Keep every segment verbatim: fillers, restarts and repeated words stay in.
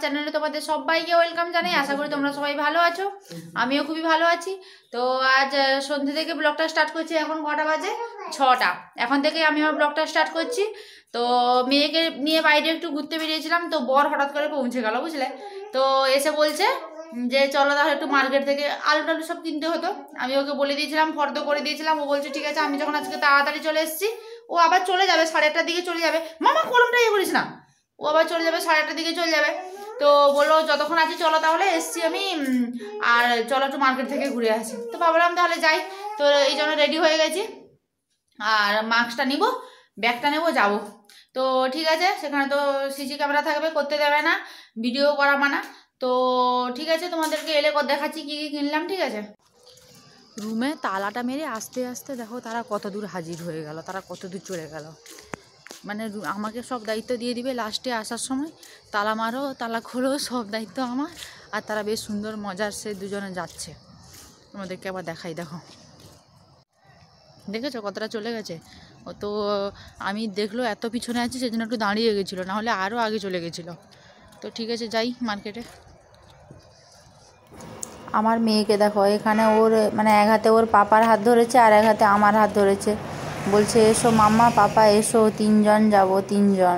চ্যানেলে তোমাদের সবাইকে ওয়েলকাম জানাই। আশা করি তোমরা সবাই ভালো আছো, আমিও খুবই ভালো আছি। তো আজ সন্ধ্যে থেকে ব্লগটা স্টার্ট করছি। এখন কটা বাজে? ছটা। এখন থেকে আমি আমার ব্লগটা স্টার্ট করছি। তো মেয়েকে নিয়ে বাইরে একটু ঘুরতে বেরিয়েছিলাম, তো বর হঠাৎ করে পৌঁছে গেল, বুঝলে। তো এসে বলছে যে চলো তাহলে একটু মার্কেট থেকে আলু টালু সব কিনতে হতো। আমি ওকে বলে দিয়েছিলাম, ফর্দ করে দিয়েছিলাম। ও বলছে ঠিক আছে। আমি যখন আজকে তাড়াতাড়ি চলে এসেছি, ও আবার চলে যাবে সাড়ে আটটার দিকে চলে যাবে। মামা কলমটা ইয়ে করিস না, ও আবার চলে যাবে সাড়ে আটটার দিকে চলে যাবে। তো বললো যতক্ষণ আছি চলো তাহলে, এসছি আমি, আর চলো একটু মার্কেট থেকে ঘুরে আসি। তো ভাবলাম তাহলে যাই। তো এই জন্য রেডি হয়ে গেছি, আর মাস্কটা নিব, ব্যাগটা নেবো, যাবো। তো ঠিক আছে, সেখানে তো সিসি ক্যামেরা থাকবে, করতে দেবে না, ভিডিও করা মানা। তো ঠিক আছে, তোমাদেরকে এলে দেখাচ্ছি কী কী কিনলাম। ঠিক আছে, রুমে তালাটা মেরে আস্তে আস্তে দেখো তারা কত দূর হাজির হয়ে গেল, তারা কত দূর চলে গেল। মানে আমাকে সব দায়িত্ব দিয়ে দিবে লাস্টে আসার সময়, তালা মারো তালা খোলো, সব দায়িত্ব আমার। আর তারা বেশ সুন্দর মজার সে দুজনে যাচ্ছে। তোমাদেরকে আবার দেখাই, দেখো দেখেছো কতটা চলে গেছে। ও তো আমি দেখলো এত পিছনে আছি সেজন্য একটু দাঁড়িয়ে গেছিলো, নাহলে আরও আগে চলে গেছিলো। তো ঠিক আছে, যাই মার্কেটে। আমার মেয়েকে দেখো, এখানে ওর মানে এক হাতে ওর পাপার হাত ধরেছে আর এক হাতে আমার হাত ধরেছে, বলছে এসো মাম্মা পাপা এসো, তিনজন যাব তিনজন।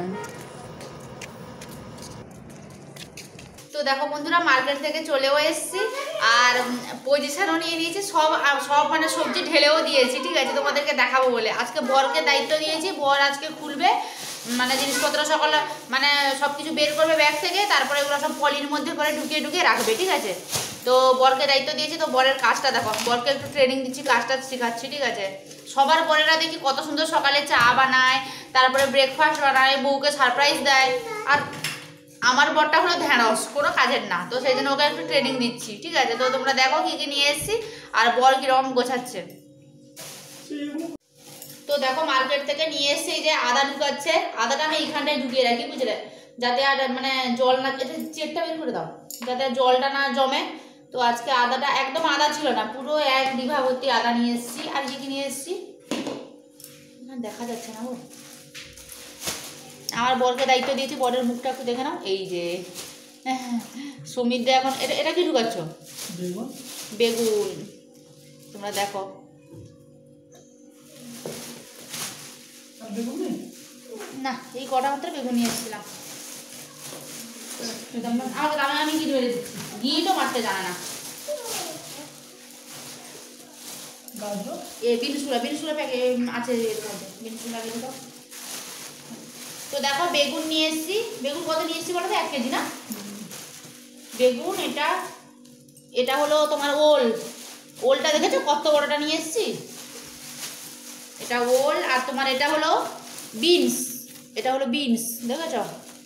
তো দেখো বন্ধুরা, মার্কেট থেকে চলেও এসেছি আর পজিশনও নিয়ে নিয়েছি, সব সব মানে সবজি ঢেলেও দিয়েছি। ঠিক আছে, তোমাদেরকে দেখাবো বলে আজকে বরকে দায়িত্ব দিয়েছি। বর আজকে খুলবে, মানে জিনিসপত্র সকালে মানে সব কিছু বের করবে ব্যাগ থেকে, তারপরে এগুলো সব পলির মধ্যে করে ঢুকিয়ে ঢুকিয়ে রাখবে। ঠিক আছে, তো বরকে দায়িত্ব দিয়েছি। তো বরের কাজটা দেখো, বরকে একটু ট্রেনিং দিচ্ছি, কাজটা শেখাচ্ছি। ঠিক আছে, সবার বরেরা দেখি কত সুন্দর সকালে চা বানায়, তারপরে ব্রেকফাস্ট বানায়, বউকে সারপ্রাইজ দেয়। আর আমার বরটা হলো ঢ্যাঁড়স, কোনো কাজের না। তো সেই জন্য ওকে একটু ট্রেনিং দিচ্ছি। ঠিক আছে, তো তোমরা দেখো কী কী নিয়ে এসেছি আর বর কীরকম গোছাচ্ছে। তো দেখো মার্কেট থেকে নিয়ে এসেছি, এই যে আদা ঢুকাচ্ছে। আদাটা আমি এইখানটায় ঢুকিয়ে রাখি, বুঝলে, যাতে আর মানে জল না, এটা চেটটা বের করে দাও, যাতে জলটা না জমে। তো আজকে আদাটা একদম আদা ছিল না, পুরো এক বিঘা ভর্তি আদা নিয়ে এসেছি। আর কি কি নিয়ে এসেছি না দেখা যাচ্ছে না। ও আমার বরকে দায়িত্ব দিয়েছি, বরের মুখটা একটু দেখে নাও। এই যে সমীরদা এখন এটা এটা কি ঢুকাচ্ছ? বেগুন। বেগুন তোমরা দেখো, না এই কটা মাত্র বেগুন নিয়ে এসেছিলাম। আমাকে দামে আমি কি ধরে দিচ্ছি, ঘি তো মারতে জানে না। এ বিনসুলা বিনসুলা প্যাকে আছে এর মধ্যে, বিনসুলা বেগুন। তো দেখো বেগুন নিয়ে এসেছি। বেগুন কত নিয়ে এসেছি বলো তো? এক কেজি না বেগুন। এটা এটা হলো তোমার ওল। ওলটা দেখেছো কত বড়টা নিয়ে এসেছি, এটা ওল। আর তোমার এটা হলো বিনস, এটা হলো বিনস, দেখেছো।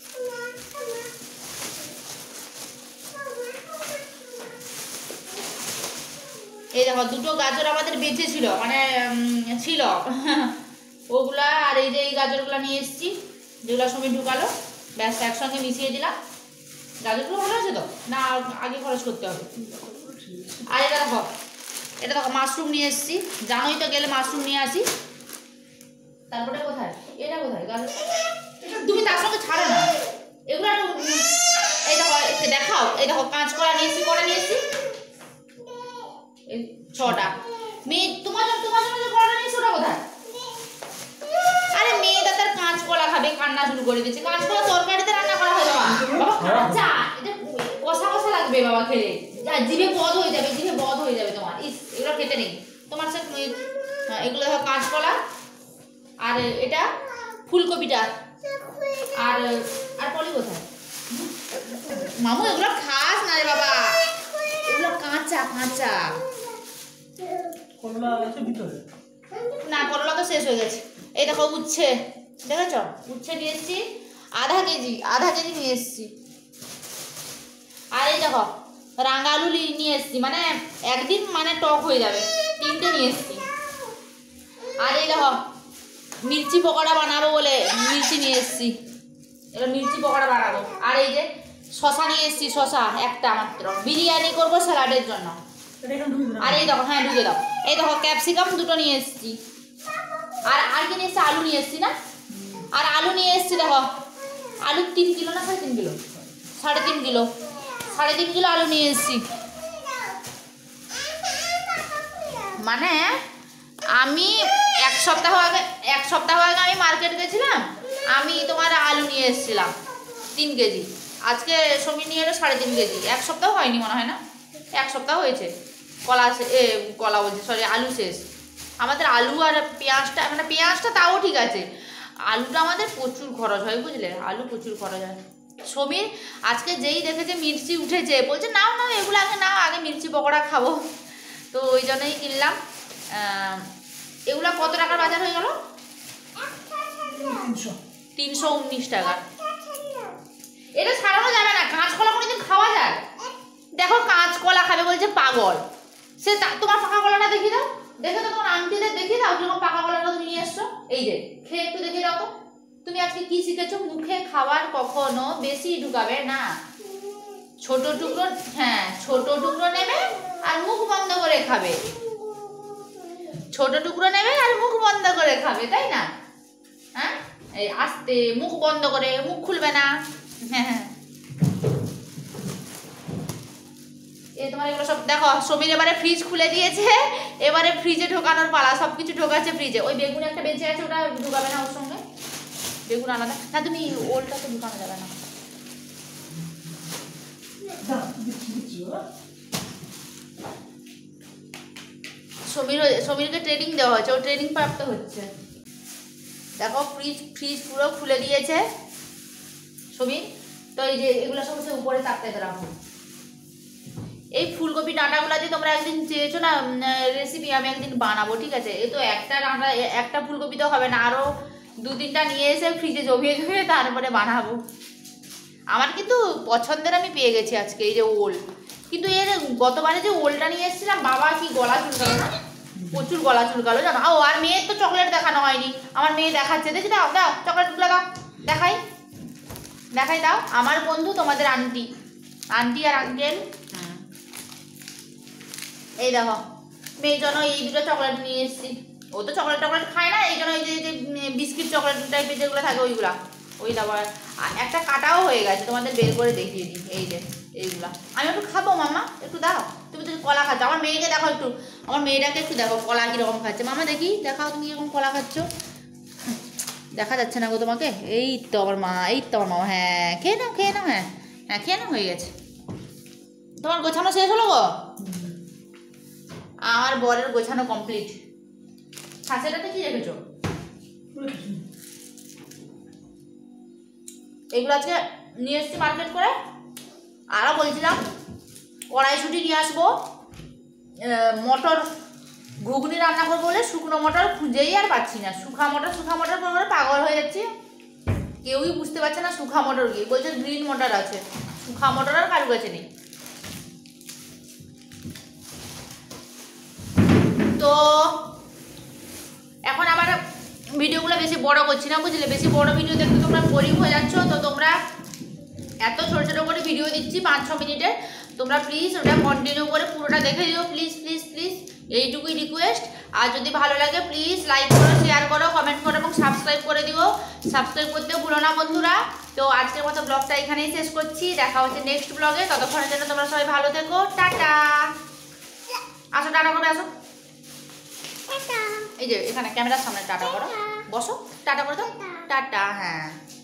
এই দেখো দুটো গাজর আমাদের বেঁচে ছিল, মানে ছিল ওগুলা। আর এই যে এই গাজরগুলো নিয়ে এসেছি, যেগুলো সময় ঢুকালো, ব্যাস একসঙ্গে মিশিয়ে দিলাম। গাজরগুলো ভালো আছে তো না, আগে খরচ করতে হবে। আর এটা দেখো, এটা দেখো মাশরুম নিয়ে এসেছি, জানোই তো গেলে মাশরুম নিয়ে আসি। তারপরে কোথায় এটা, কোথায় গাজর, তুমি তার সঙ্গে ছাড়ো না এগুলো। এই দেখো দেখাও, এই দেখো কাঁচকলা নিয়ে এসেছি। কটা নিয়ে এসেছি? ছটা। মেয়ে তোমার তোমার জন্য যে কটা নিয়েছি ওটা কোথায়? আরে মেয়েটা তার কাঁচকলা খাবে, কান্না শুরু করে দিচ্ছে। কাঁচকলা তরকারিতে রান্না করা হয় বাবা, বাবা যা, এটা কষা কষা লাগবে বাবা খেলে, যা জিভে বধ হয়ে যাবে, জিভে বধ হয়ে যাবে তোমার। ইস এগুলো খেতে নেই তোমার। সে এগুলো দেখো কাঁচকলা, আর এটা ফুলকপিটা, আর আর পলি কোথায়? মামু এগুলো খাস না রে বাবা, এগুলো কাঁচা কাঁচা। না করলা তো শেষ হয়ে গেছে। এই দেখো উচ্ছে, দেখেছ উচ্ছে নিয়ে এসেছি আধা কেজি, আধা কেজি নিয়ে এসেছি। আর এই দেখো রাঙা আলু নিয়ে এসেছি, মানে একদিন মানে টক হয়ে যাবে, তিনটে নিয়ে এসেছি। আর এই দেখো মির্চি পকোড়া বানাবো বলে মির্চি নিয়ে এসেছি, এবার মির্চি পকোড়া বানাবো। আর এই যে শশা নিয়ে এসেছি, শশা একটা মাত্র, বিরিয়ানি করবো স্যালাডের জন্য। আর এই দেখো, হ্যাঁ ঢুকে দাও, এই দেখো ক্যাপসিকাম দুটো নিয়ে এসেছি। আর আর কি নিয়ে এসেছি? আলু নিয়ে এসেছি না, আর আলু নিয়ে এসেছি দেখো, আলু তিন কিলো না সাড়ে তিন কিলো, সাড়ে তিন কিলো সাড়ে তিন কিলো আলু নিয়ে এসেছি। মানে আমি এক সপ্তাহ আগে এক সপ্তাহ আগে আমি মার্কেট গেছিলাম, আমি তোমার আলু নিয়ে এসেছিলাম তিন কেজি, আজকে সমী নিয়ে এলো সাড়ে তিন কেজি। এক সপ্তাহ হয়নি মনে হয়, না এক সপ্তাহ হয়েছে। কলা এ কলা বলছি, সরি আলু শেষ। আমাদের আলু আর পেঁয়াজটা, মানে পেঁয়াজটা তাও ঠিক আছে, আলুটা আমাদের প্রচুর খরচ হয় বুঝলে, আলু প্রচুর খরচ হয়। সমীর আজকে যেই দেখেছে মির্চি উঠেছে বলছে নাও নাও এগুলো আগে নাও, আগে মির্চি পকোড়া খাবো, তো ওই জন্যই কিনলাম। এগুলা কত টাকার বাজার হয়ে গেল? তিনশো উনিশ টাকা। এটা ছাড়ানো যাবে না, কাঁচকলা কোনোদিন খাওয়া যায়? দেখো কাঁচকলা খাবে বলছে, পাগল সে। তোমার পাকা কলাটা দেখিয়ে দাও, দেখে তো তোমার আন্টিদের দেখিয়ে দাও কিরকম পাকা কলাটা তুমি নিয়ে এসছো। এই যে খেয়ে একটু দেখিয়ে দাও তো, তুমি আজকে কি শিখেছো? মুখে খাবার কখনো বেশি ঢুকাবে না, ছোট টুকরো, হ্যাঁ ছোট টুকরো নেবে আর মুখ বন্ধ করে খাবে, ছোট টুকরো নেবে আর মুখ বন্ধ করে খাবে, তাই না? হ্যাঁ এই আস্তে মুখ বন্ধ করে, মুখ খুলবে না। হ্যাঁ হ্যাঁ এই তোমার এগুলো সব দেখো। সমীর এবারে ফ্রিজ খুলে দিয়েছে, এবারে ফ্রিজে ঢোকানোর পালা, সব কিছু ঢোকাচ্ছে ফ্রিজে। ওই বেগুন একটা বেঁচে আছে, ওটা ঢুকাবে না ওর সঙ্গে, বেগুন আলাদা না, তুমি ওলটা তো ঢুকানো যাবে না। সমীর সমীরকে ট্রেনিং দেওয়া হয়েছে, ও ট্রেনিং প্রাপ্ত হচ্ছে। দেখো ফ্রিজ ফ্রিজ পুরো খুলে দিয়েছে সমীর। তো এই যে এগুলো সব হচ্ছে উপরে তাকতে রাখো। এই ফুলকপি ডাঁটাগুলো দিয়ে তোমরা একদিন চেয়েছো না রেসিপি, আমি একদিন বানাবো, ঠিক আছে? এই তো একটা ডাঁটা, একটা ফুলকপি তো হবে না, আরও দু তিনটা নিয়ে এসে ফ্রিজে জমিয়ে জমিয়ে তারপরে বানাবো। আমার কিন্তু পছন্দের আমি পেয়ে গেছি আজকে এই যে ওল। কিন্তু এর গতবারে যে ওলটা নিয়ে এসেছিলাম, বাবা কি গলা চুলকালো না, প্রচুর গলা চুলকালো জানো। ও আর মেয়ের তো চকলেট দেখানো হয়নি, আমার মেয়ে দেখাচ্ছে, দেখি দাও দাও চকলেটগুলো দাও, দেখাই দেখাই দাও। আমার বন্ধু তোমাদের আন্টি, আন্টি আর আঙ্কেল। এই দেখো মেয়ের জন্য এই দুটো চকলেট নিয়ে এসেছি। ও তো চকলেট টকলেট খায় না, এই জন্য এই যে বিস্কিট চকলেট টাইপের যেগুলো থাকে ওইগুলা, ওই দাও। একটা কাটাও হয়ে গেছে, তোমাদের বের করে দেখিয়ে দিই। এই যে এইগুলা আমি একটু খাবো, মামা একটু দাও। তুমি তো কলা খাচ্ছ, আমার মেয়েকে দেখো একটু, আমার মেয়েটাকে একটু দেখো কলা কীরকম খাচ্ছে। মামা দেখি দেখাও তুমি কীরকম কলা খাচ্ছ। দেখা যাচ্ছে না গো তোমাকে? এই তো আমার মা, এই তো আমার মামা। হ্যাঁ খেয়ে নাও খেয়ে নাও, হ্যাঁ হ্যাঁ খেয়ে নাও, হয়ে গেছে। তোমার গোছানো শেষ হলো গো? আমার বরের গোছানো কমপ্লিট। ছাঁচেটাতে কি রেখেছো? এগুলো আজকে নিয়ে এসছি মার্কেট করে। আরও বলছিলাম কড়াইশুঁটি নিয়ে আসবো, মটর ঘুগনি রান্না করবো বলে শুকনো মটর খুঁজেই আর পাচ্ছি না। শুখা মটর শুখা মটর করে পাগল হয়ে যাচ্ছি, কেউই বুঝতে পারছে না শুখা মটর কি। বলছে গ্রিন মটর আছে, শুখা মটর আর কারু কাছে নেই। তো এখন আবার ভিডিওগুলো বেশি বড় করছি না বুঝলে, বেশি বড় ভিডিও দেখতে তোমরা বোরিং হয়ে যাচ্ছ। তো তোমরা এত ছোটো ছোটো করে ভিডিও দিচ্ছি পাঁচ ছ মিনিটের, তোমরা প্লিজ ওটা কন্টিনিউ করে পুরোটা দেখে দিও, প্লিজ প্লিজ প্লিজ, এইটুকুই রিকোয়েস্ট। আর যদি ভালো লাগে প্লিজ লাইক করো, শেয়ার করো, কমেন্ট করো এবং সাবস্ক্রাইব করে দিও। সাবস্ক্রাইব করতেও ভুলো না বন্ধুরা। তো আজকের মতো ব্লগটা এখানেই শেষ করছি, দেখা হচ্ছে নেক্সট ব্লগে। ততক্ষণের জন্য তোমরা সবাই ভালো থেকো, টাটা। আসো টাটা করে আসো, এই যে এখানে ক্যামেরার সামনে টাটা করো, বসো টাটা করে দাও, টাটা। হ্যাঁ।